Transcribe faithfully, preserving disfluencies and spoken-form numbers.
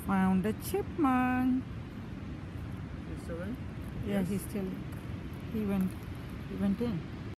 found a chipmunk. He's still in? Yeah, Yes. he's still. He went. He went in.